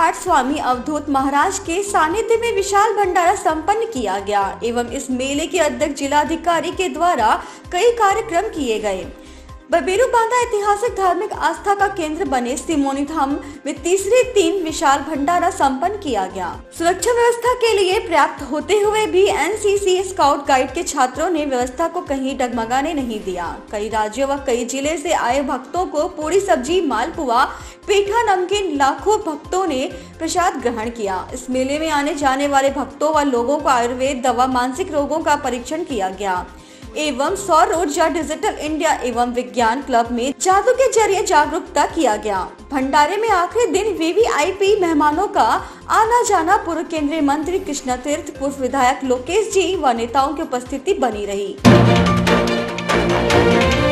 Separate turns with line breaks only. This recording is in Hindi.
पाठ स्वामी अवधूत महाराज के सानिध्य में विशाल भंडारा संपन्न किया गया एवं इस मेले के अध्यक्ष जिलाधिकारी के द्वारा कई कार्यक्रम किए गए। बरबेरू बांधा ऐतिहासिक धार्मिक आस्था का केंद्र बने सिमोनी धाम में तीसरे दिन विशाल भंडारा संपन्न किया गया। सुरक्षा व्यवस्था के लिए पर्याप्त होते हुए भी एनसीसी स्काउट गाइड के छात्रों ने व्यवस्था को कहीं डगमगाने नहीं दिया। कई राज्यों व कई जिले से आए भक्तों को पूरी सब्जी, मालपुआ, पेठा, नमकीन, लाखों भक्तों ने प्रसाद ग्रहण किया। इस मेले में आने जाने वाले भक्तों व लोगों को आयुर्वेद दवा, मानसिक रोगों का परीक्षण किया गया एवं सौर ऊर्जा, डिजिटल इंडिया एवं विज्ञान क्लब में जादू के जरिए जागरूकता किया गया। भंडारे में आखिरी दिन वीवीआईपी मेहमानों का आना जाना पूर्व केंद्रीय मंत्री कृष्णा तीर्थ, पूर्व विधायक लोकेश जी व नेताओं की उपस्थिति बनी रही।